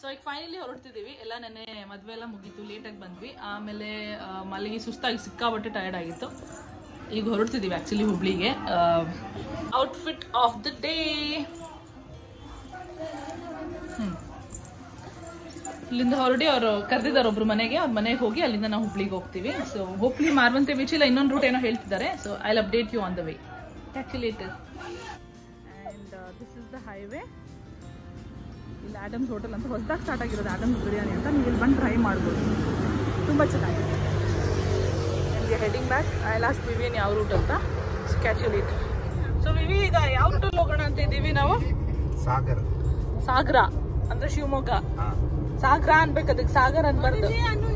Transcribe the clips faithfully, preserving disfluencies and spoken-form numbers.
So ಈಗ finally ಹೊರಡ್ತಿದ್ದೀವಿ. ಎಲ್ಲ ನೆನ್ನೆ ಮದುವೆ ಎಲ್ಲ ಮುಗೀತು, ಲೇಟಾಗಿ ಬಂದ್ವಿ. ಆಮೇಲೆ ಮಲ್ಲಿಗೆ ಸುಸ್ತಾಗಿ ಸಿಕ್ಕಾಬಟ್ಟೆ ಟಯರ್ಡ್ ಆಗಿತ್ತು. ಈಗ ಹೊರಡ್ತಿದ್ದೀವಿ ಆ್ಯಕ್ಚುಲಿ ಹುಬ್ಳಿಗೆ. Outfit of the day. ಹ್ಞೂ ಇಲ್ಲಿಂದ ಹೊರಡಿ ಅವರು ಕರೆದಿದ್ದಾರೆ ಒಬ್ರು ಮನೆಗೆ, ಅವ್ರ ಮನೆಗೆ ಹೋಗಿ ಅಲ್ಲಿಂದ ನಾವು ಹುಬ್ಳಿಗೆ ಹೋಗ್ತೀವಿ. ಸೊ ಹೋಪ್ಲಿ ಮಾರ್ವಂತೆ ಬೀಚ್ ಇಲ್ಲ ಇನ್ನೊಂದು ರೂಟ್ ಏನೋ ಹೇಳ್ತಿದ್ದಾರೆ. So I will update you on the way. Actually it is and this is the highway. ಇಲ್ಲಿ ಆಡಮ್ಸ್ ಹೋಟೆಲ್ ಅಂತ ಹೊಸದಾಗಿ ಸ್ಟಾರ್ಟ್ ಆಗಿರೋದು, ಆಡಮ್ಸ್ ಬಿರಿಯಾನಿ ಅಂತ. ನೀವು ಇಲ್ಲಿ ಬಂದು ಟ್ರೈ ಮಾಡ್ಬೋದು, ತುಂಬ ಚೆನ್ನಾಗಿದೆ. ನನಗೆ heading back I lost Vivian ಯಾವ ರೂಟ್ ಅಂತ ಕ್ಯಾಚುಲಿ ಇಟ್. ಸೊ ವಿವಿ ಈಗ ಯಾವ ರೂಟಲ್ಲಿ ಹೋಗೋಣ ಅಂತ ಇದ್ದೀವಿ ನಾವು? ಸಾಗರ. ಸಾಗರ ಅಂದ್ರೆ ಶಿವಮೊಗ್ಗ. ಸಾಗರ ಅನ್ಬೇಕು, ಅದಕ್ಕೆ ಸಾಗರ ಅನ್ಬಾರ್ದು.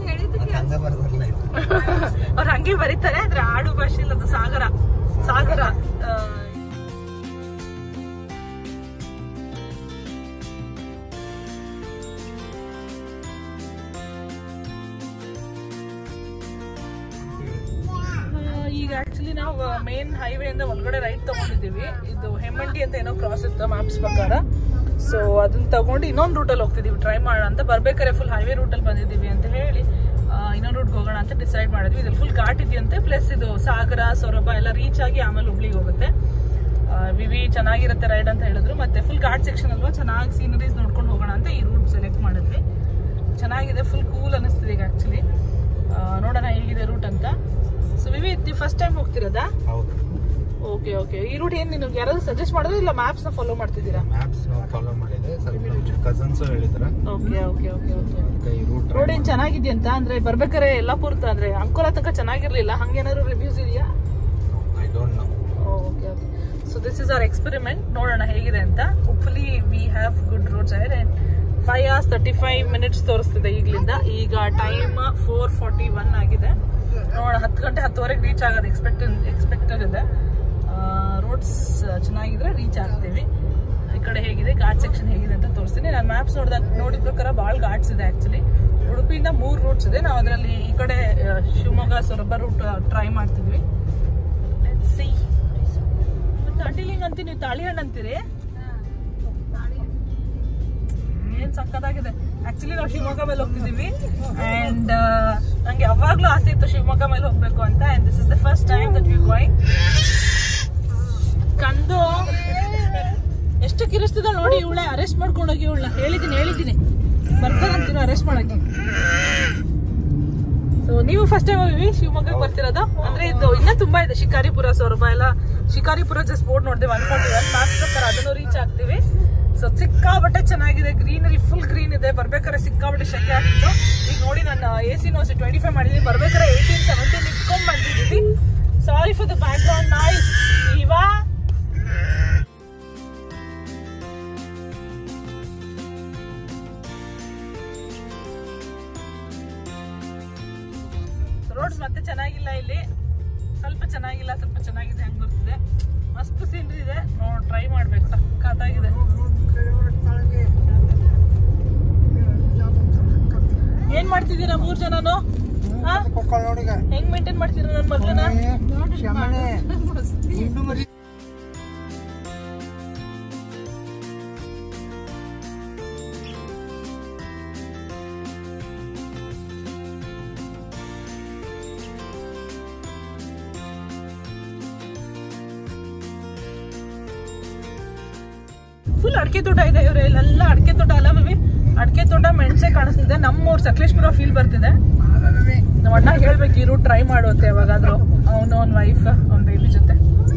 ಅವ್ರು ಹಂಗೆ ಬರೀತಾರೆ, ಆದ್ರೆ ಆಡು ಭಾಷೆಯಲ್ಲಿ ಅದು ಸಾಗರ. ಸಾಗರ ಈಗ ಆಕ್ಚುಲಿ ನಾವು ಮೇನ್ ಹೈವೇ ಇಂದ ಒಳಗಡೆ ರೈಟ್ ತಗೊಂಡಿದ್ದೀವಿ. ಇದು ಹೆಮ್ಮಂಡಿ ಅಂತ ಏನೋ ಕ್ರಾಸ್ ಇತ್ತು ಮ್ಯಾಪ್ಸ್ ಪ್ರಕಾರ. ಸೊ ಅದನ್ನ ತಗೊಂಡು ಇನ್ನೊಂದು ರೂಟಲ್ಲಿ ಹೋಗ್ತಿದ್ದೀವಿ ಟ್ರೈ ಮಾಡೋಣ ಅಂತ. ಬರ್ಬೇಕಾದ್ರೆ ಫುಲ್ ಹೈವೇ ರೂಟಲ್ಲಿ ಬಂದಿದ್ದೀವಿ ಅಂತ ಹೇಳಿ ಇನ್ನೊಂದು ರೂಟ್ಗೆ ಹೋಗೋಣ ಅಂತ ಡಿಸೈಡ್ ಮಾಡಿದ್ವಿ. ಇದ್ರಲ್ಲಿ ಫುಲ್ ಘಾಟ್ ಇದೆಯಂತೆ, ಪ್ಲಸ್ ಇದು ಸಾಗರ ಸೊರಬ ಎಲ್ಲ ರೀಚ್ ಆಗಿ ಆಮೇಲೆ ಹುಬ್ಳಿಗೆ ಹೋಗುತ್ತೆ. ವಿವಿ ಚೆನ್ನಾಗಿರುತ್ತೆ ರೈಡ್ ಅಂತ ಹೇಳಿದ್ರು. ಮತ್ತೆ ಫುಲ್ ಘಾಟ್ ಸೆಕ್ಷನ್ ಅಲ್ವಾ, ಚೆನ್ನಾಗಿ ಸೀನರೀಸ್ ನೋಡ್ಕೊಂಡು ಹೋಗೋಣ ಅಂತ ಈ ರೂಟ್ ಸೆಲೆಕ್ಟ್ ಮಾಡಿದ್ವಿ. ಚೆನ್ನಾಗಿದೆ, ಫುಲ್ ಕೂಲ್ ಅನಿಸ್ತಿದೆ ಈಗ ಆ್ಯಕ್ಚುಲಿ. ನೋಡೋಣ ಹೇಗಿದೆ ರೂಟ್ ಅಂತ. ಸೊ ವಿವಿ ನೀವು ಫಸ್ಟ್ ಟೈಮ್ ಹೋಗ್ತಿರೋದಾ? Okay okay. ಈ ರೂಟ್ ಏನ್ ನಿಮಗೆ ಯಾರಾದ್ರೂ ಸಜೆಸ್ಟ್ ಮಾಡಿದ್ರೆ ಇಲ್ಲ ಮ್ಯಾಪ್ಸ್ ನ ಫಾಲೋ ಮಾಡ್ತಿದ್ದೀರಾ? ಮ್ಯಾಪ್ಸ್ ನ ಫಾಲೋ ಮಾಡಿದ್ರೆ ಸ್ವಲ್ಪ ಕಸಿನ್ಸ್ ಹೇಳಿದ್ರು. Okay okay okay okay. ಈ ರೂಟ್ ರೋಡ್ ಏನ್ ಚೆನ್ನಾಗಿದೆ ಅಂತ ಅಂದ್ರೆ ಬರ್ಬೇಕಾದ್ರೆ ಯಲ್ಲಾಪುರ ಅಂದ್ರೆ ಅಂಕೋಲಾ ತನಕ ಚೆನ್ನಾಗಿರ್ಲಿಲ್ಲ, ಹಂಗೇನಾದ್ರು ರಿವ್ಯೂಸ್ ಇದೆಯಾ? I don't know. Okay okay. So this is our experiment. ನೋಡೋಣ ಹೇಗಿದೆ ಅಂತ. Hopefully we have good roads ahead. And five hours thirty five minutes ತೋರಿಸ್ತಿದೆ ಈಗಲಿಂದ. ಈಗ ಟೈಮ್ ಫೋರ್ ಫಾರ್ಟಿ ಒನ್ ಆಗಿದೆ. ನೋಡೋಣ ಹತ್ತು ಗಂಟೆ ಹತ್ತುವರೆಗೆ ರೀಚ್ ಆಗೋದು ಎಕ್ಸ್ಪೆಕ್ಟ್ ಎಕ್ಸ್ಪೆಕ್ಟೆಡ್ ಇದೆ. ರೋಡ್ಸ್ ಚೆನ್ನಾಗಿದ್ರೆ ರೀಚ್ ಆಗ್ತೀವಿ. ಈ ಕಡೆ ಹೇಗಿದೆ ಘಾಟ್ ಸೆಕ್ಷನ್ ಹೇಗಿದೆ ಅಂತ ತೋರಿಸ್ತೀನಿ. ನಾನು ಮ್ಯಾಪ್ಸ್ ನೋಡಿದಾಗ ನೋಡಿದ ಪ್ರಕಾರ ಭಾಳ ಘಾಟ್ಸ್ ಇದೆ ಆ್ಯಕ್ಚುಲಿ. ಉಡುಪಿಯಿಂದ ಮೂರು ರೂಟ್ಸ್ ಇದೆ. ನಾವು ಅದರಲ್ಲಿ ಈ ಕಡೆ ಶಿವಮೊಗ್ಗ ಸೊರಬ ರೂಟ್ ಟ್ರೈ ಮಾಡ್ತಿದ್ವಿ. ಸಿ ತಾಟಿಲಿಂಗ್ ಅಂತೀವಿ, ನೀವು ತಾಳಿ ಹಣ್ಣು ಅಂತೀರಿ. ಏನ್ ಸಕ್ಕತ್ತಾಗಿದೆ. ಆಕ್ಚುಲಿ ನಾವು ಶಿವಮೊಗ್ಗ ಮೇಲೆ ಹೋಗ್ತಿದೀವಿ ಅಂಡ್ ನಂಗೆ ಯಾವಾಗ್ಲೂ ಆಸೆ ಇತ್ತು ಶಿವಮೊಗ್ಗ ಮೇಲೆ ಹೋಗ್ಬೇಕು ಅಂತ. And this is the first time that we going. ಕಂದು ಎಷ್ಟು ಕಿರಿಸ್ತಿದ ನೋಡಿ. ಇವಳೆ ಅರೆಸ್ಟ್ ಮಾಡ್ಕೊಂಡೋಗಿ ಇವಳ ಹೇಳಿದೀನಿ ಹೇಳಿದೀನಿ ಬರ್ತಾರಂತೀನಿ ಅರೆಸ್ಟ್ ಮಾಡಕ್ಕೆ. ಸೊ ನೀವು ಫಸ್ಟ್ ಟೈಮ್ ಹೋಗಿವಿ ಶಿವಮೊಗ್ಗಕ್ಕೆ ಬರ್ತಿರೋದು ಅಂದ್ರೆ ಇದು ಇನ್ನೂ ತುಂಬಾ ಇದೆ. ಶಿಕಾರಿಪುರ ಸೊರಬ ಎಲ್ಲ. ಶಿಕಾರಿಪುರ ಜಸ್ಟ್ ಬೋರ್ಡ್ ನೋಡಿದೆ ಒನ್ ಫಾರ್ಟಿ ಒನ್ ಮ್ಯಾಪ್ಸ್ ಪ್ರಕಾರ ಅದನ್ನು ರೀಚ್ ಆಗ್ತೀವಿ. ಸೊ ಸಿಕ್ಕಾಬಟ್ಟೆ ಚೆನ್ನಾಗಿದೆ, ಗ್ರೀನರಿ ಫುಲ್ ಗ್ರೀನ್ ಇದೆ. ಬರ್ಬೇಕಾದ್ರೆ ಸಿಕ್ಕಾಬಟ್ಟೆ ಶೆಕೆ ಆಗ್ತಿತ್ತು. ಈಗ ನೋಡಿ ನಾನು ಎ ಸಿ ನೋಸಿ ಟ್ವೆಂಟಿ ಫೈವ್ ಮಾಡಿದೀನಿ. ಬರ್ಬೇಕಾದ್ರೆ ಏಯ್ಟೀನ್ ಸೆವೆಂಟೀನ್ ಇಟ್ಕೊಂಡ್ ಬಂದಿದ್ದೀವಿ. Sorry for the background noise. ಇವಾ ರೋಡ್ಸ್ ಮತ್ತೆ ಚೆನ್ನಾಗಿಲ್ಲ ಇಲ್ಲಿ, ಸ್ವಲ್ಪ ಚೆನ್ನಾಗಿಲ್ಲ ಸ್ವಲ್ಪ ಚೆನ್ನಾಗಿದೆ. ಹೆಂಗ್ ಬರ್ತಿದೆ, ಮಸ್ತ್ ಸೀನ್ರಿ ಇದೆ. ನೋಡ್ ಟ್ರೈ ಮಾಡ್ಬೇಕು, ಸಕ್ಕತ್ತಾಗಿದೆ. ಏನ್ ಮಾಡ್ತಿದ್ದೀರಾ ಮೂರ್ ಜನನು? ಹೆಂಗ್ ಮೇಂಟೈನ್ ಮಾಡ್ತೀರಾ ನನ್ ಮಗನ? ಫುಲ್ ಅಡಿಕೆ ತೋಟ ಇದೆ ಇವ್ರೆ. ಇಲ್ಲೆಲ್ಲ ಅಡಿಕೆ ತೋಟ ಅಲ್ಲ ಬೇಬಿ, ಅಡಿಕೆ ತೋಟ ಮೆಣಸೆ ಕಾಣಿಸ್ತಿದೆ. ನಮ್ಮೂರ್ ಸಕಲೇಶ್ಪುರ ಫೀಲ್ ಬರ್ತಿದೆ. ನಮ್ಮ ಅಣ್ಣ ಹೇಳ್ಬೇಕು ಈ ರೂಟ್ ಟ್ರೈ ಮಾಡುತ್ತೆ ಯಾವಾಗಾದ್ರೂ. ಅವನು ಅವ್ನ ವೈಫ್ ಅವ್ನ ಬೇಬಿ ಜೊತೆ.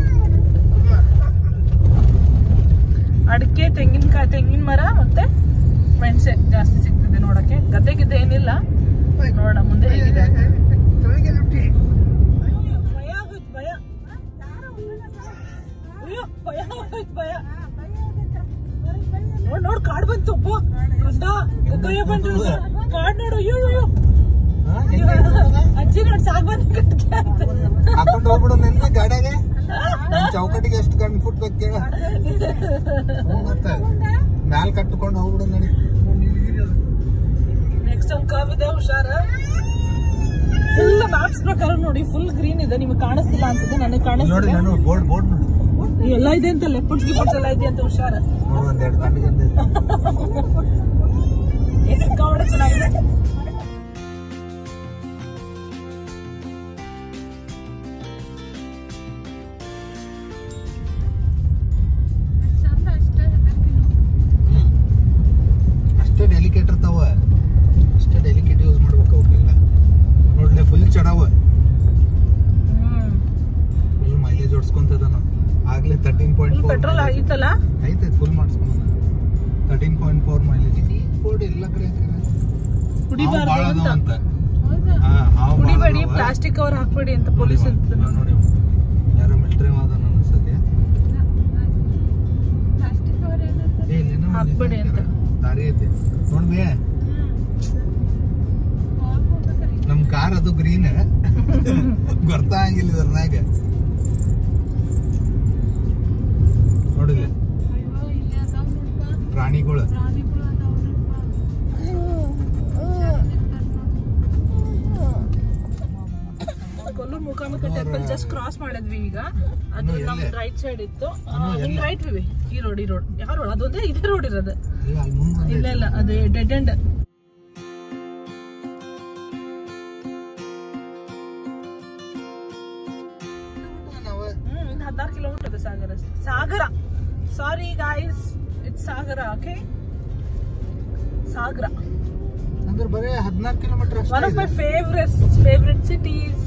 ಅಡಿಕೆ, ತೆಂಗಿನಕಾಯಿ, ತೆಂಗಿನ ಮರ ಮತ್ತೆ ಮೆಣಸೆ ಜಾಸ್ತಿ ಸಿಗ್ತಿದೆ ನೋಡಕ್ಕೆ. ಗದ್ದೆ ಗಿದ್ದೆ ಏನಿಲ್ಲ. ನೋಡೋಣ ಮುಂದೆ ಹೇಗಿದೆ. ಭಯ ಆಗೋಯ್ತು ಭಯ. ಅಯ್ಯೋ ಭಯ ಆಗೋಯ್ತು ಭಯ. ನೋಡ್ ನೋಡ್ ಕಾಡ್ ಬಂತು. ಒಬ್ಬ ಕೈಯ ಬಂದು ಕಾಡ್ ನೋಡು. ಅಯ್ಯೋ ಅಯ್ಯೋ ಅಜ್ಜಿ ನೋಡ್ ಸಾಗ್ ಬಂದ್ ಹಾಕೊಂಡು ಹೋಗ್ಬಿಡು ನಿನ್ನ ಗಾಡಿಗೆ. ಚೌಕಟ್ಟಿಗೆ ಎಷ್ಟು ಗಂಟೆ ಫುಟ್ ಬೇಕು ಮ್ಯಾಲ್ ಕಟ್ಕೊಂಡು ಹೋಗ್ಬಿಡು ನಡಿ. ನೆಕ್ಸ್ಟ್ ಒಂದು ಕರ್ವ್ ಇದೆ, ಹುಷಾರ. ಫುಲ್ ಮ್ಯಾಪ್ಸ್ ಪ್ರಕಾರ ನೋಡಿ ಫುಲ್ ಗ್ರೀನ್ ಇದೆ. ನಿಮ್ಗೆ ಕಾಣಿಸ್ತಿಲ್ಲ ಅನ್ಸುತ್ತೆ, ನನಗೆ ಕಾಣಿಸ್ತಿದೆ. ಬೋರ್ಡ್ ಬೋರ್ಡ್ ಎಲ್ಲ ಇದೆ ಅಂತ, ಲೆಪರ್ಡ್ಸ್ ಗಿಪರ್ಡ್ಸ್ ಎಲ್ಲ ಇದೆ ಅಂತ ಹುಷಾರ. ಡೆಲಿಕೇಟ್ ಇರ್ತಾವ, ಅಷ್ಟೇ ಡೆಲಿಕೇಟ್ ಯೂಸ್ ಮಾಡ್ಬೇಕು ಅವಕ್ಕೆಲ್ಲ. ನೋಡ್ಲೆ ಫುಲ್ ಚಡಾವ, ಫುಲ್ ಮೈಲೇಜ್ ಹೊಡ್ಸ್ಕೊಂತದ. ಆಗ್ಲೇ ತರ್ಟೀನ್ ಪಾಯಿಂಟ್ ಫೋರ್ ಪೆಟ್ರೋಲ್ ಆಗಿತ್ತಲ್ಲ, ಐತೆ ಫುಲ್ ಮಾಡಿಸ್ಕೊಂಡ thirteen point four mileage. Board ಎಲ್ಲ ಕಡೆ ಕುಡಿಬಾರ್ದು ಅಂತ, ಹಾ ಹಾವು ಕುಡಿಬೇಡಿ, ಪ್ಲಾಸ್ಟಿಕ್ ಕವರ್ ಹಾಕ್ಬೇಡಿ ಅಂತ ಪೊಲೀಸ್ ಅಂತ ನೋಡಿ. ಯಾರೋ ಮಿಲಿಟರಿ ವಾದ ಅನ್ಸತ್ತೆ, ಹಾಕ್ಬೇಡಿ ಅಂತ ದಾರಿ ಐತೆ ನೋಡ್ಬೇ. ನಮ್ ಕಾರ್ ಅದು ಗ್ರೀನ್ ಗೊತ್ತಾಗಿಲ್ಲ ಇದ್ರನಾಗ ನೋಡಿಲ್ಲ ಪ್ರಾಣಿಗಳು. Kollur Mookambika temple just cross ಮಾಡಿದ್ವಿ ಈಗ. ಅದು ನಮ್ ರೈಟ್ ಸೈಡ್ ಇತ್ತು, ರೈಟ್ ವಿ ಈ ರೋಡ್ ಈ ರೋಡ್ ಯಾವ ರೋಡ್ ಅದೊಂದೇ ಇದೇ ರೋಡ್ ಇರೋದು. ಇಲ್ಲ ಇಲ್ಲ ಅದೇ ಡೆಡ್ ಎಂಡ್. ಹ್ಮ್ ಹದಿನಾರು ಕಿಲೋಮೀಟರ್ ಇದೆ Sagara. Sagara sorry guys, it's Sagara. Okay Sagara ಅಂದ್ರೆ ಬರೀ ಹದಿನಾರು ಕಿಲೋಮೀಟರ್ ಅಷ್ಟೇ. One of my favourite favourite cities.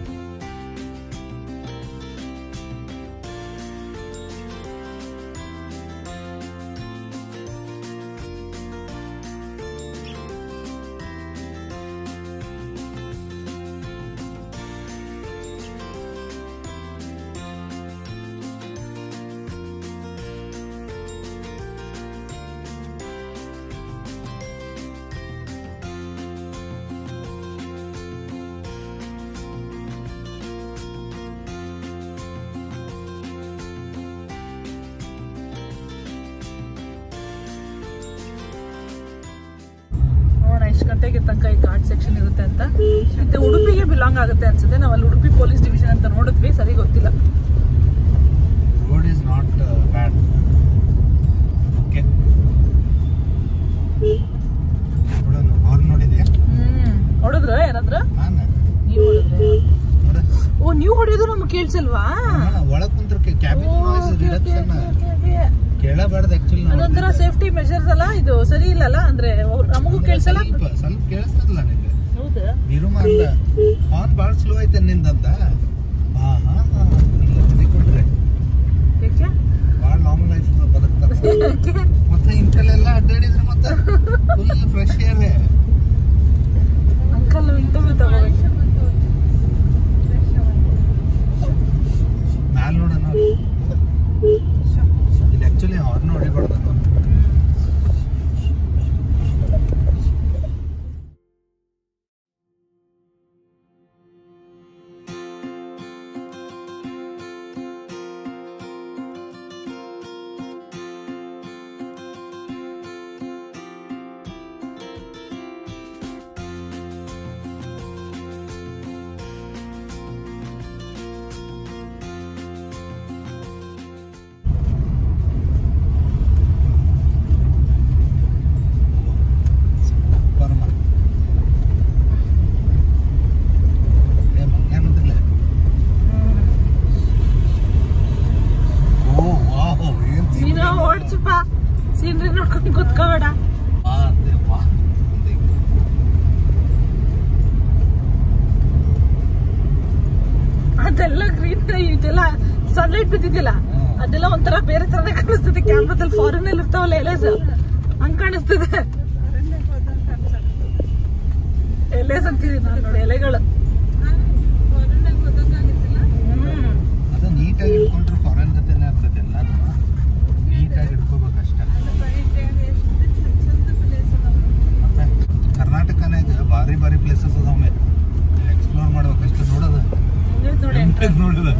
ಎಷ್ಟು ಗಂಟೆಗೆ ತನಕ ಈ ಘಾಟ್ ಸೆಕ್ಷನ್ ಇರುತ್ತೆ ಅಂತ. ಮತ್ತೆ ಉಡುಪಿಗೆ ಬಿಲಾಂಗ್ ಆಗುತ್ತೆ ಅನ್ಸುತ್ತೆ. ನಾವು ಅಲ್ಲಿ ಉಡುಪಿ ಪೊಲೀಸ್ ಡಿವಿಷನ್ ಅಂತ ನೋಡಿದ್ವಿ, ಸರಿ ಗೊತ್ತಿಲ್ಲ. Road is not bad. Okay ನೋಡೋಣ. ಅವ್ರು ನೋಡಿದ್ಯಾ? ಹ್ಮ್ ಹೊಡೆದ್ರ ಯಾರಾದ್ರ? ನಾನು. ನೀವು ಹೊಡೆದ್ರೆ? ನೋಡ. ಓ ನೀವು ಹೊಡೆಯೋದು ನಮ್ಗೆ ಕೇಳಿಸಲ್ವಾ? ಒಳಗ್ ಕುಂತ್ರ ಕ್ಯಾಬಿನ್ ನಾಯ್ಸ್ ರಿಡಕ್ಷನ್ ಕೇಳಬಾರ್ದು ಆಕ್ಚುಲಿ. ಅದೊಂಥರ ಸೇಫ್ಟಿ ಮೆಷರ್ಸ್ ಅಲ್ಲ, ಇದು ಸರಿ ಇಲ್ಲಲ್ಲ ಅಂದ್ರೆ ನಮಗೂ ಕೇಳಿಸಲ್ಲ. ಸ್ವಲ್ಪ ಕೇಳಿಸ್ತದಲ್ಲ ನಿಂಗೆ? ಹೌದಾ? ಇರುಮ ಅಂದ ಹಾರ್ನ್ ಬಾಳ ಸ್ಲೋ ಐತೆ ನಿಂದಂತ. ಹಾ ಹಾ ಹಾ ಕೊಟ್ರೆ ಯಾಕೆ ಬಾಳ ಲಾಂಗ್ ಲೈಫ್ ಬದುಕ್ತಾರೆ. ಮತ್ತೆ ಇಂಕಲೆಲ್ಲ ಅಡ್ಡಾಡಿದ್ರೆ ಮತ್ತೆ full fresh air. Uncle interview ತಗೋಬೇಕು. ಮ್ಯಾಲ ನೋಡೋಣ. ಇದು ಆಕ್ಚುಲಿ ಹಾರ್ನ್ ಹೊಡಿಬಾರ್ದು. ಸೀನ್ರಿ ನೋಡ್ಕೊಂಡು ಕೂತ್ಕೋಬೇಡ. ಅದೆಲ್ಲ ಗ್ರೀನ್, ಇದೆಲ್ಲ ಸನ್ಲೈಟ್ ಬಿದ್ದಿದ್ದಿಲ್ಲ, ಅದೆಲ್ಲ ಒಂಥರ ಬೇರೆ ತರನೇ ಕಾಣಿಸ್ತದೆ. ಕ್ಯಾಮ್ರಾದಲ್ಲಿ ಫಾರಿನ್ ಅಲ್ಲಿ ಇರ್ತಾವಲ್ಲ ಎಲೆಸ್, ಹಂಗ್ ಕಾಣಿಸ್ತದೆ. ಎಲೆಸ್ ಅಂತಿದೀನಿ ನಾನು ನೋಡಿ, ಎಲೆಗಳು. ನೀಟಾಗಿ ಇಟ್ಕೊಂಡ್ರೆ ಫಾರಿನ್ ಜೊತೆನೆ ಆಗ್ತದೆ. ಎಲ್ಲ ನೀಟಾಗಿ ಇಟ್ಕೋಬೇಕಷ್ಟೇ. ಮತ್ತೆ ಕರ್ನಾಟಕನಾಗ ಭಾರಿ ಭಾರಿ ಪ್ಲೇಸಸ್ ಅದಾವೆ, ಎಕ್ಸ್ಪ್ಲೋರ್ ಮಾಡ್ಬೇಕಷ್ಟು. ನೋಡೋದ ನೋಡಿದ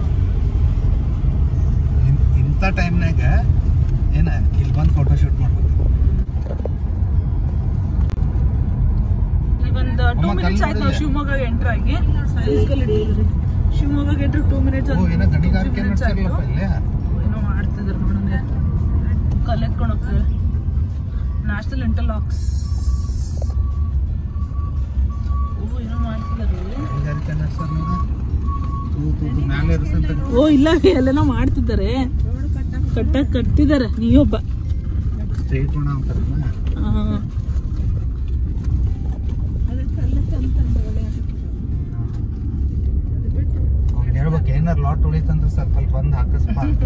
ಇಂಥ ಟೈಮ್ನಾಗ ಏನ ಇಲ್ಲಿ ಬಂದು ಫೋಟೋ ಶೂಟ್ ಮಾಡ್ಬೇಕು. ಒಂದು ಟೂ ಮಿನಿಟ್ಸ್ ಆಯ್ತು ನಾವು ಶಿವಮೊಗ್ಗ ಎಂಟರ್ ಆಗಿ. ಶಿವಮೊಗ್ಗ ಎಂಟ್ರಿ ಟೂ ಮಿನಿಟ್ಸ್ ಏನೋ ಗಣಿಗಾರಿಕೆ ಮಾಡ್ತಿರ್ಲಪ್ಪ ಇಲ್ಲೇ. ಏನೋ ಮಾಡ್ತಿದ್ರು ನೋಡೋಣ, ಕಲ್ಲೆತ್ಕೊಂಡು ಹೋಗ್ತಾರೆ. ನ್ಯಾಷನಲ್ ಇಂಟರ್ಲಾಕ್ಸ್. ಓ ಏನೋ ಮಾಡ್ತಿದ್ದಾರೆ. ಗಣಿಗಾರಿಕೆ ನಡೆಸೋದು ಮ್ಯಾಲೆ ಇರಿಸಂತ. ಓ ಇಲ್ಲ, ಎಲ್ಲೇನೋ ಮಾಡ್ತಿದ್ದಾರೆ, ಕಟ್ಟಾಕ್ ಕಟ್ತಿದ್ದಾರೆ. ನೀವೊಬ್ಬ ಸ್ಟ್ರೈಟ್ ಮಾಡೋಣ ಅಂತಾರಲ್ಲ. ವಾಟರ್ ಸರ್ಕಲ್ ಬಂದ್ ಅಕಸ್ಮಾತ್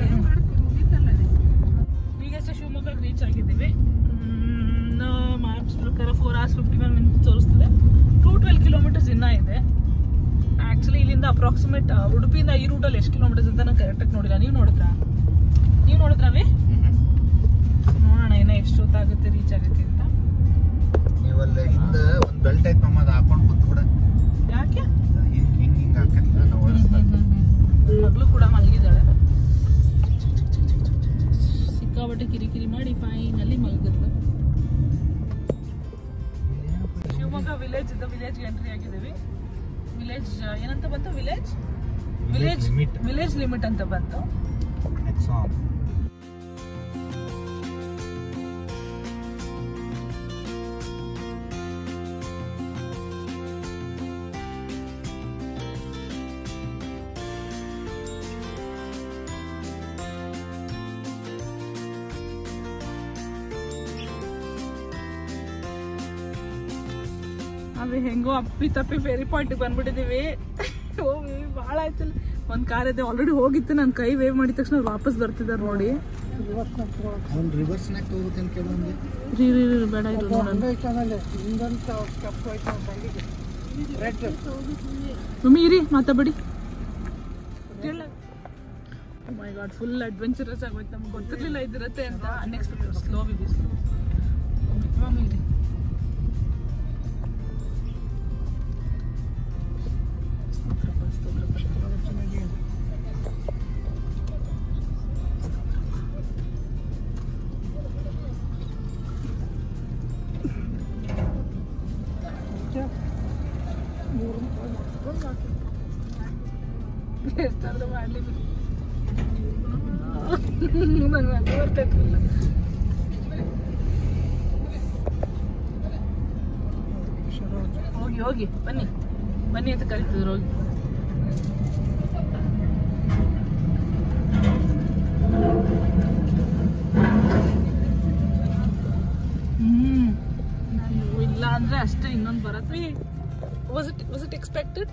ಈಗಷ್ಟೇ ಶಿವಮೊಗ್ಗಕ್ಕೆ ರೀಚ್ ಆಗಿದ್ದೀವಿ. ಮ್ಯಾಪ್ಸ್ ಪ್ರಕಾರ four hours fifty one minutes ತೋರಿಸ್ತದೆ. ಟೂ ಟ್ವೆಲ್ ಕಿಲೋಮೀಟರ್ಸ್ ಇನ್ನೂ ಇದೆ. ಆ್ಯಕ್ಚುಲಿ ಇಲ್ಲಿಂದ ಅಪ್ರಾಕ್ಸಿಮೇಟ್ ಉಡುಪಿಯಿಂದ ಈ ರೂಟಲ್ಲಿ ಎಷ್ಟು ಕಿಲೋಮೀಟರ್ಸ್ ಅಂತ ನಾನು ಕರೆಕ್ಟಾಗಿ ನೋಡಿಲ್ಲ. ನೀವು ನೋಡಿದ್ರ ನೀವು ನೋಡಿದ್ರವಿ ನೋಡೋಣ ಇನ್ನೂ ಎಷ್ಟು ಹೊತ್ತಾಗುತ್ತೆ ರೀಚ್ ಆಗುತ್ತೆ ಅಂತ. ನೀವಲ್ಲ ಹಿಂದೆ ಒಂದು ಬೆಲ್ಟ್ ಐತೆ ನಮ್ಮ ಅದು ಹಾಕೊಂಡು ಕೂತ್ಬಿಡ. ಯಾಕೆ ಹಿಂಗೆ ಹಿಂಗೆ ಹಿಂಗೆ ಹಾಕಲ್ಲ ನಾವು ಮಗಳು ಕೂಡ ಮಲಗಿದ್ದಾಳೆ. ಸಿಕ್ಕಾಬಟ್ಟೆ ಕಿರಿಕಿರಿ ಮಾಡಿ ಫೈನಲ್ಲಿ ಮಲಗಿದ್ಲು. ಶಿವಮೊಗ್ಗ ವಿಲೇಜ್ ಇದ್ದ ವಿಲೇಜ್ಗೆ ಎಂಟ್ರಿ ಆಗಿದ್ದೀವಿ. ವಿಲೇಜ್ ಏನಂತ ಬಂತು? ವಿಲೇಜ್ ವಿಲೇಜ್ ವಿಲೇಜ್ ಲಿಮಿಟ್ ಅಂತ ಬಂತು. ಅವಿ ಹೆಂಗೋ ಅಪ್ಪಿ ತಪ್ಪಿ ಫೇರಿ ಪಾಯಿಂಟ್ ಬಂದ್ಬಿಟ್ಟಿದೀವಿ. ಹೋಗಿ ಭಾಳ ಆಯ್ತಲ್ಲ. ಒಂದ್ ಕಾರ್ ಇದೆ ಆಲ್ರೆಡಿ ಹೋಗಿತ್ತು. ನಾನು ಕೈ ವೇವ್ ಮಾಡಿದ ತಕ್ಷಣ ವಾಪಸ್ ಬರ್ತಿದ್ದಾರೆ ನೋಡಿ. ರೀ ರೀ ರೀ ಬೇಡ ಇದು ಮಮ್ಮಿ ಇರಿ ಮಾತಾಡಿ. ಮೈ ಗಾಡ್ ಫುಲ್ ಅಡ್ವೆಂಚರಸ್ ಆಗೋಯ್ತು. ನಮ್ಗೆ ಗೊತ್ತಿರ್ಲಿಲ್ಲ ಇದಿರತ್ತೆ ಅಂತ. ಅನ್ಎಕ್ಸ್ಪೆಕ್ಟೆಡ್ ಸ್ಲೋ ಬಿಡಿ ಸ್ಲೋ ಮಮ್ಮಿ ಇರಿ. ಎಷ್ಟಾದ್ರೂ ಮಾಡ್ಲಿ ನಂಗೆ ಅದು ಬರ್ತೈತಿಲ್ಲ. ಹೋಗಿ ಹೋಗಿ ಬನ್ನಿ ಬನ್ನಿ ಅಂತ ಕರಿತಿದ್ರು. ಹೋಗಿ ಹ್ಮ್ ಇಲ್ಲ ಅಂದ್ರೆ ಅಷ್ಟೇ. ಇನ್ನೊಂದು ಬರತ್ವಿ. Was it was it expected?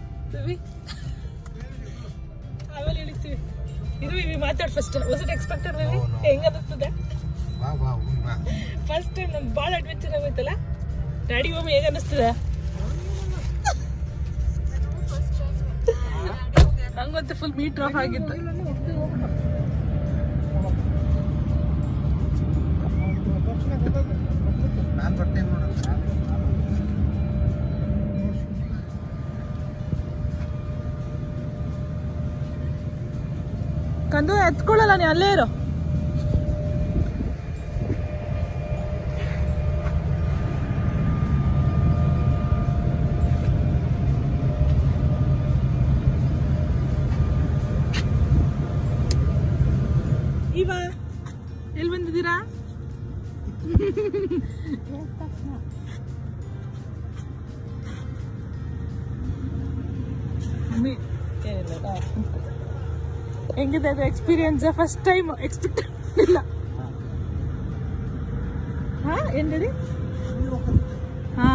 ಆಮೇಲೆ ಇಳಿತೀವಿ. ಇರುವಿ ಮಾತಾಡ್ ಫಸ್ಟ್. Was it expected? ಹೆಂಗ ಅನಿಸ್ತದೆ? ಫಸ್ಟ್ ಟೈಮ್ ನಮ್ಗೆ ಭಾಳ ಅಡ್ವೆಂಚರ್ ಆಗೋಯ್ತಲ್ಲ. ಡ್ಯಾಡಿ ಮಮ್ಮಿ ಹೇಗೆ ಅನಿಸ್ತದೆ? ನಂಗಂತೂ ಫುಲ್ ಮೀಟರ್ ಆಫ್ ಆಗಿತ್ತು. ನಾನು ಬರ್ತೇನೆ ನೋಡ. ಕಂದು ಎತ್ಕೊಳ್ಳಲ್ಲ, ನೀ ಅಲ್ಲೇ ಇರೋ. ಇವ ಎಲ್ಲಿ ಬಂದಿದ್ದೀರಾ? ಹೆಂಗಿದೆ ಅದು ಎಕ್ಸ್ಪೀರಿಯನ್ಸ್? ಫಸ್ಟ್ ಟೈಮ್ ಎಕ್ಸ್ಪೆಕ್ಟ್ ಇಲ್ಲ. ಹಾ ಏನ್ ಹೇಳಿ? ಹಾ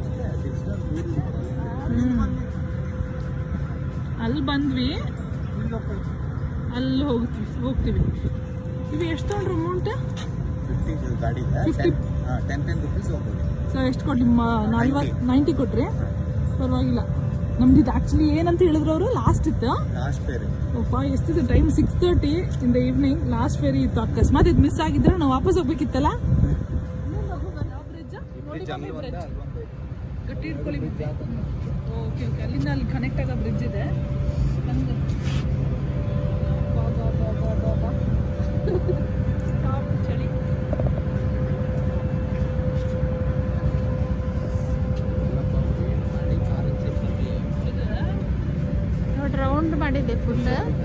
ಅಲ್ಲಿ ಬಂದ್ವಿ, ಅಲ್ಲಿ ಹೋಗ್ತೀವಿ ಹೋಗ್ತೀವಿ ಇದು ಎಷ್ಟು ತೊಗೊಂಡ್ರು ಅಮೌಂಟ್? ಸೊ ಎಷ್ಟು ಕೊಟ್ಟಿ? ನಲ್ವತ್ತು ನೈಂಟಿ ಕೊಟ್ರಿ. ಪರವಾಗಿಲ್ಲ. ನಮ್ದು ಇದು ಆಕ್ಚುಲಿ ಏನಂತ ಹೇಳಿದ್ರು ಅವರು, ಲಾಸ್ಟ್ ಇತ್ತು. ಓಪ್ಪ ಎಷ್ಟಿದೆ time? Six thirty in the evening. Last ferry ಇತ್ತು. ಅಕಸ್ಮಾತ್ ಇದು ಮಿಸ್ ಆಗಿದ್ರೆ ನಾವು ವಾಪಸ್ ಹೋಗ್ಬೇಕಿತ್ತಲ್ಲ. ಗಟ್ಟಿ ಇಟ್ಕೊಳ್ಳಿ. ಓಕೆ ಓಕೆ ಅಲ್ಲಿಂದ ಅಲ್ಲಿ ಕನೆಕ್ಟ್ ಆಗೋ ಬ್ರಿಡ್ಜ್ ಇದೆ. ಚಳಿ ರೌಂಡ್ ಮಾಡಿದ್ದೆ ಫುಲ್.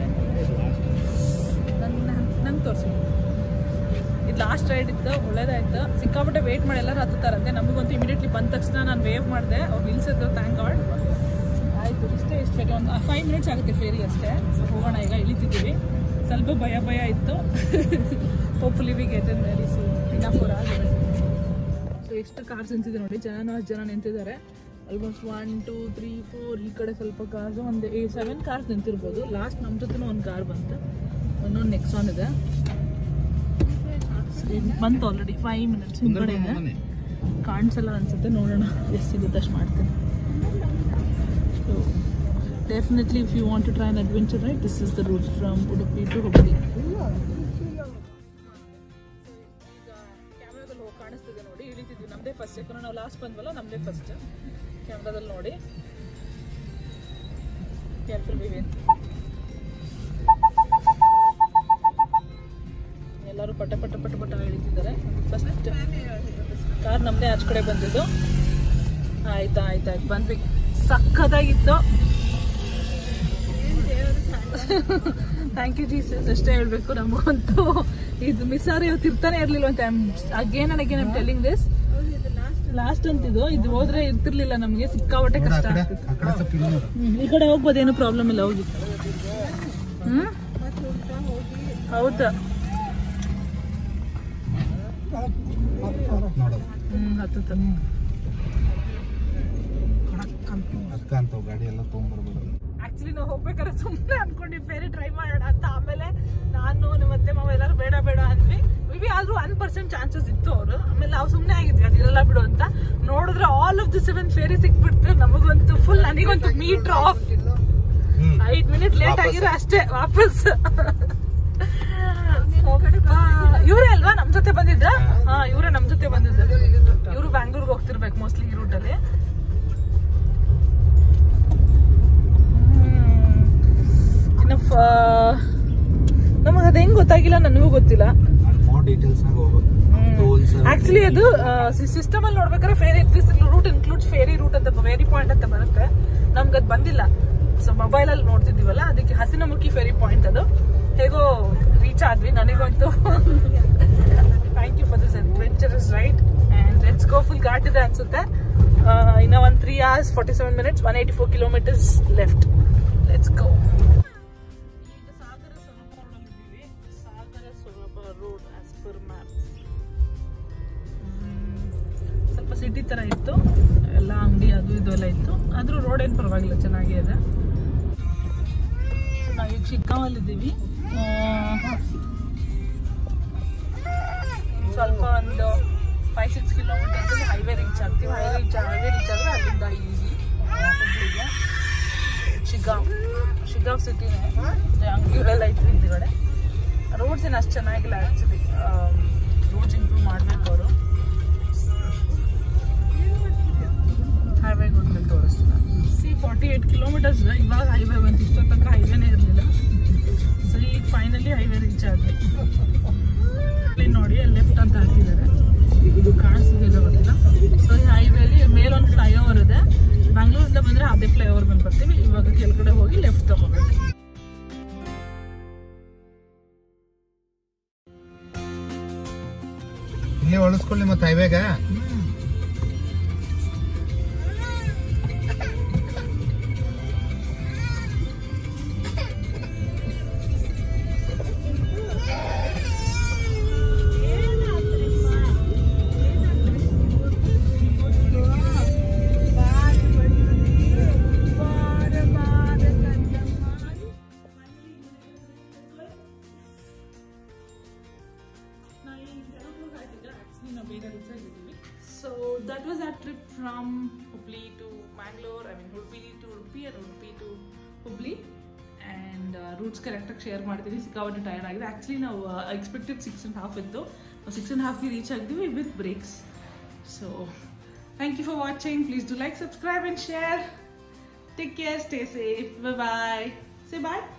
ನಂಗೆ ತೋರಿಸಿ. ಇದು ಲಾಸ್ಟ್ ರೈಡ್ ಇತ್ತು, ಒಳ್ಳೇದಾಯ್ತು. ಸಿಕ್ಕಾಪಟ್ಟೆ ವೇಟ್ ಮಾಡಿ ಎಲ್ಲರೂ ಹತ್ತಾರಂತೆ. ನಮಗಂತೂ ಇಮಿಡಿಯೇಟ್ಲಿ ಬಂದ ತಕ್ಷಣ ನಾನು ವೇವ್ ಮಾಡಿದೆ. ಅವ್ರು ನಿಲ್ಸಿದ್ರು, ಥ್ಯಾಂಕ್ ಗಾಡ್. ಆಯಿತು ಇಷ್ಟೇ. ಇಷ್ಟು ಫೇರಿ ಒಂದು ಫೈವ್ ಮಿನಿಟ್ಸ್ ಆಗುತ್ತೆ ಫೇರಿ ಅಷ್ಟೇ. ಸೊ ಹೋಗೋಣ, ಈಗ ಇಳಿತಿದ್ದೀವಿ. ಸ್ವಲ್ಪ ಭಯ ಭಯ ಇತ್ತು. Hopefully we get in very soon. ಇನ್ನ ಫೋರ್ ಆಗಿದೆ. ಸೊ ಎಷ್ಟು ಕಾರ್ಸ್ ನಿಂತಿದೆ ನೋಡಿ. ಜನ ಅಷ್ಟು ಜನ ನಿಂತಿದ್ದಾರೆ. Almost one two three four ಈ ಕಡೆ ಸ್ವಲ್ಪ ಕಾರ್ಸ್ ಒಂದು ಏ ಸೆವೆನ್ ಕಾರ್ಸ್ ನಿಂತಿರ್ಬೋದು. ಲಾಸ್ಟ್ ನಮ್ಮ ಜೊತೆ ಒಂದು ಕಾರ್ ಬಂತು, ಇನ್ನೊಂದು ನೆಕ್ಸಾನ್ ಇದೆ ಬಂತು ಆಲ್ರೆಡಿ. ಫೈವ್ ಮಿನಿಟ್ಸ್ ಹಿಂದ್ಗಡೆ ಇದೆ, ಕಾಣಿಸಲ್ಲ ಅನ್ಸುತ್ತೆ, ನೋಡೋಣ ಎಷ್ಟು ಸಿಗುತ್ತೆ ಅಷ್ಟು ಮಾಡ್ತೀನಿ. So definitely if you want to try an adventure ride, this is the route from Udupi to Hubli. ಕ್ಯಾಮ್ರಾದಲ್ಲಿ ಹೋಗಿ ಕಾಣಿಸ್ತಿದೆ ನೋಡಿ, ಇಳಿತಿದ್ವಿ ನಮ್ಮದೇ ಫಸ್ಟ್, ಯಾಕಂದ್ರೆ ನಾವು ಲಾಸ್ಟ್ ಬಂದ್ವಲ್ಲ ನಮ್ಮದೇ ಫಸ್ಟ್. ಕ್ಯಾಮ್ರಾದಲ್ಲಿ ನೋಡಿ, ಕೇರ್ಫುಲ್ ಬಿಹೇವ್. ಎಲ್ಲರೂ ಪಟ ಪಟ ಪಟ ಪಟ ಇಳಿತಿದ್ದಾರೆ. ಫಸ್ಟ್ ಕಾರ್ ನಮ್ಮದೇ ಆಚೆ ಕಡೆ ಬಂದಿದ್ದು. ಆಯ್ತಾ ಆಯ್ತು ಆಯ್ತು ಬಂದ್ವಿ, ಸಕ್ಕತ್ತಾಗಿತ್ತು. ಥ್ಯಾಂಕ್ ಯು ಜೀಸಸ್ ಅಷ್ಟೇ ಹೇಳ್ಬೇಕು. ನಮಗಂತೂ ಇದು ಮಿಸ್ ಆದ್ರೆ ಇವತ್ತು ಇರ್ತಾನೆ ಇರ್ಲಿಲ್ಲ ಅಂತ. Again and again I am telling this. Last ಅಂತಿದ್ದು, ಇದು ಹೋದ್ರೆ ಇರ್ತಿರ್ಲಿಲ್ಲ ನಮ್ಗೆ, ಸಿಕ್ಕಾಪಟ್ಟೆ ಕಷ್ಟ ಆಗ್ತಿತ್ತು. ಈ ಕಡೆ ಹೋಗ್ಬೋದು, ಏನು ಪ್ರಾಬ್ಲಮ್ ಇಲ್ಲ, ಹೋಗಿ. ಹ್ಮ್ ಹೌದಾ, ಹ್ಮ್ ಹತ್ತು ಗಾಡಿ ಎಲ್ಲ ತೊಗೊಂಡ್ಬರ್ಬೋದು. ಆಕ್ಚುಲಿ ನಾವು ಹೋಗ್ಬೇಕಾದ್ರೆ ಸುಮ್ಮನೆ ಅನ್ಕೊಂಡ್ವಿ ಫೇರಿ ಟ್ರೈ ಮಾಡೋಣ ಅಂತ. ಆಮೇಲೆ ನಾನು ಮತ್ತೆ ಮಾವ ಎಲ್ಲರೂ ಬೇಡ ಬೇಡ ಅಂದ್ವಿ. ಮೇ ಬಿ ಆದ್ರೂ ಒನ್ ಪರ್ಸೆಂಟ್ ಚಾನ್ಸಸ್ ಇತ್ತು ಅವರು. ಆಮೇಲೆ ನಾವು ಸುಮ್ಮನೆ ಆಗಿದ್ವಿ ಅದಿರಲ್ಲ ಬಿಡು ಅಂತ. ನೋಡಿದ್ರೆ all of the seven ferry ಸಿಕ್ಬಿಡ್ತು. ನಮಗಂತೂ ಫುಲ್, ನನಗಂತೂ ಮೀಟರ್ ಆಫ್. ಐದ್ ಮಿನಿಟ್ ಲೇಟ್ ಆಗಿರೋ ಅಷ್ಟೇ ವಾಪಸ್. ಇವರೇ ಅಲ್ವಾ ನಮ್ ಜೊತೆ ಬಂದಿದ್ದ? ಹಾ ಇವರೇ ನಮ್ ಜೊತೆ ಬಂದಿದ್ದ. ಇವರು ಬ್ಯಾಂಗ್ಳೂರ್ಗೆ ಹೋಗ್ತಿರ್ಬೇಕು ಮೋಸ್ಟ್ಲಿ ಈ ರೂಟಲ್ಲಿ. ನಮಗ ಅದ ಹೆಂಗ್ ಗೊತ್ತಾಗಿಲ್ಲ, ನನಗೂ ಗೊತ್ತಿಲ್ಲ. ಆಕ್ಚುಲಿ ಅದು ಸಿಸ್ಟಮ್ ಅಲ್ಲಿ ನೋಡ್ಬೇಕಾದ್ರೆ ferry route includes ferry route ಅಂತ, ಫೇರಿ ಪಾಯಿಂಟ್ ಅಂತ ಬರುತ್ತೆ. ನಮ್ಗೆ ಅದು ಬಂದಿಲ್ಲ. ಸೊ ಮೊಬೈಲ್ ಅಲ್ಲಿ ನೋಡ್ತಿದ್ದೀವಲ್ಲ, ಅದಕ್ಕೆ ಹಸಿನಮುಖಿ ಫೇರಿ ಪಾಯಿಂಟ್ ಅದು. ಹೇಗೋ ರೀಚ್ ಆದ್ವಿ. ನನಗಂತೂ thank you for this adventurous ride and let's go. Full ghat ಇದೆ ಅನ್ಸುತ್ತೆ. ಇನ್ನ one three hours forty seven minutes one eighty four kilometres left. Let's go. ಸ್ವಲ್ಪ ಸಿಟಿ ತರ ಇತ್ತು, ಎಲ್ಲ ಅಂಗಡಿ ಅದು ಇದು ಎಲ್ಲ ಇತ್ತು. ಆದ್ರೂ ರೋಡ್ ಏನ್ ಪರವಾಗಿಲ್ಲ, ಚೆನ್ನಾಗೇ ಇದೆ. ನಾವೀಗ ಶಿಗ್ಗಾಂವಲ್ಲಿದ್ದೀವಿ. ಸ್ವಲ್ಪ ಒಂದು five six kilometres highway reach ಆಗ್ತೀವಿ. ಹೈವೇ ರೀಚ್ ಹೈವೇ ರೀಚ್ ಆದರೆ ಅಲ್ಲಿಂದ ಈಸಿ ಹುಬ್ಳಿಗೆ. ಶಿಗ್ಗಾಂವ್ ಶಿಗ್ಗಾಂವ್ ಸಿಟಿನೇ, ಅಂಗಡಿಗಳೆಲ್ಲ ಇತ್ತು ಹಿಂದ್ಗಡೆ. ರೋಡ್ಸ್ ಏನು ಅಷ್ಟು ಚೆನ್ನಾಗಿಲ್ಲ ಆ್ಯಕ್ಚುಲಿ. ರೋಡ್ಸ್ ಇಂಪ್ರೂವ್ ಮಾಡಬೇಕು ಅವರು. ಹೈವೇಗೆ ಹೋದ್ಮೇಲೆ ತೋರಿಸ್ತೀನಿ. ಸಿ ಫಾರ್ಟಿ ಏಟ್ ಕಿಲೋಮೀಟರ್ಸ್ ಇವಾಗ ಹೈವೇ ಬಂತು. ಇಷ್ಟೊತ್ತು ತನಕ ಹೈವೇನೇ ಇರಲಿಲ್ಲ. ಸೊ ಈಗ ಫೈನಲಿ ಹೈವೇ ರೀಚ್ ಆದ್ವಿ. ಇಲ್ಲಿ ನೋಡಿ, ಅಲ್ಲಿ ಲೆಫ್ಟ್ ಅಂತ ಹಾಕಿದ್ದಾರೆ, ಇದು ಕಾಣಿಸ್ತಿದೆ ಗೊತ್ತಿಲ್ಲ. ಸೊ ಈ ಹೈವೇಲಿ ಮೇಲೊಂದು ಫ್ಲೈ ಓವರ್ ಇದೆ. ಬ್ಯಾಂಗ್ಳೂರಿಂದ ಬಂದರೆ ಅದೇ ಫ್ಲೈ ಓವರ್ ಮೇಲೆ ಬರ್ತೀವಿ. ಇವಾಗ ಕೆಳಗಡೆ ಹೋಗಿ ಲೆಫ್ಟ್ ತಗೋಬೇಕು. ಇಲ್ಲೇ ಒಳಸ್ಕೊಳ್ಳಿ ಮತ್ತೆ ಹೈವೇಗ. So that was our trip from Hubli to Mangalore. I mean Udupi to Udupi and Udupi to Hubli. And uh, routes correct share ಮಾಡ್ತೀನಿ. ಸಿಕ್ಕಾಪಟ್ಟೆ ಟೈರ್ಡ್ ಆಗಿದೆ. ಆ್ಯಕ್ಚುಲಿ ನಾವು ಎಕ್ಸ್ಪೆಕ್ಟೆಡ್ ಸಿಕ್ಸ್ ಆ್ಯಂಡ್ ಹಾಫ್ ಇತ್ತು. ಸಿಕ್ಸ್ ಆ್ಯಂಡ್ ಹಾಫ್ಗೆ reach ಆಗಿದ್ವಿ with breaks. So thank you for watching. Please do like, subscribe and share. Take care, stay safe, bye bye. Say bye.